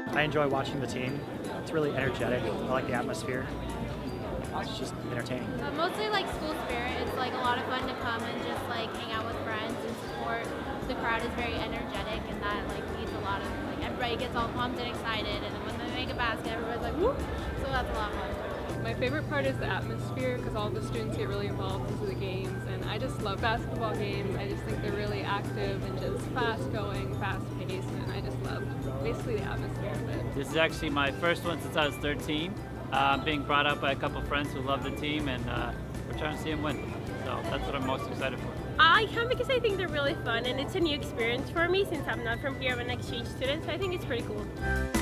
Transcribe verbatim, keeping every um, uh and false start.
I enjoy watching the team. It's really energetic. I like the atmosphere. It's just entertaining. Uh, mostly like school spirit. It's like a lot of fun to come and just like hang out with friends and support. The crowd is very energetic, and that like needs a lot of like everybody gets all pumped and excited, and then when they make a basket, everybody's like whoop. So that's a lot of fun. My favorite part is the atmosphere because all the students get really involved into the games, and I just love basketball games. I just think they're really active and just fast going, fast paced, and I just love basically the atmosphere of it. This is actually my first one since I was thirteen. Uh, I'm being brought up by a couple friends who love the team, and uh, we're trying to see them win. So that's what I'm most excited for. I come because I think they're really fun, and it's a new experience for me since I'm not from here. I'm an exchange student, so I think it's pretty cool.